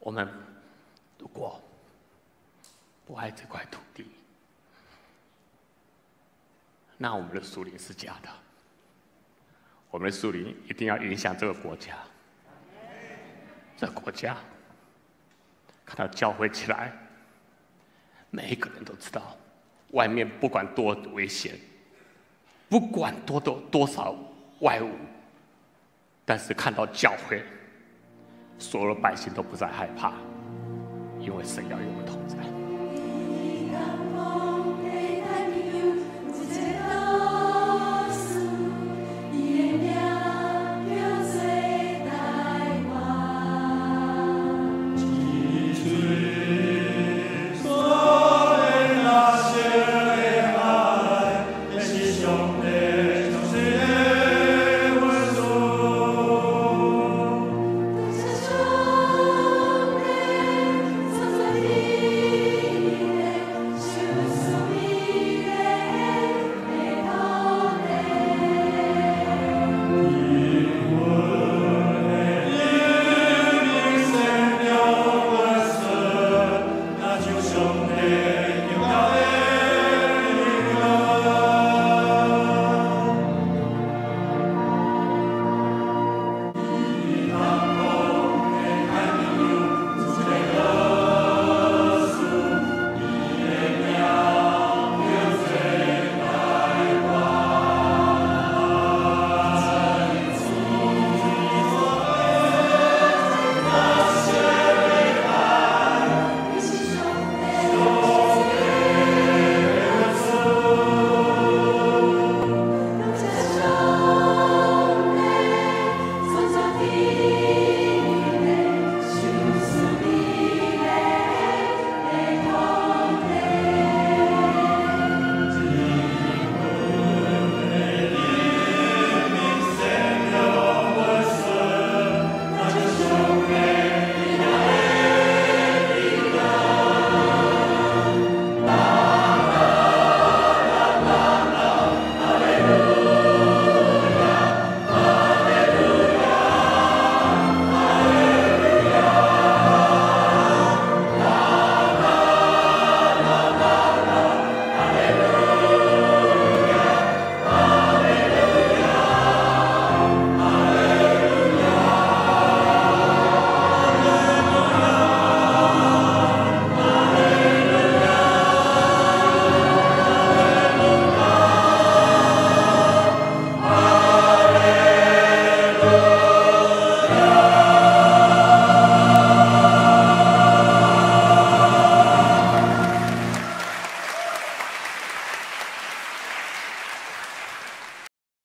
我们如果不爱这块土地，那我们的属灵是假的。我们的属灵一定要影响这个国家。这个国家看到教会起来，每一个人都知道，外面不管多危险，不管多少外物，但是看到教会，所有的百姓都不再害怕，因为神要与我们同在。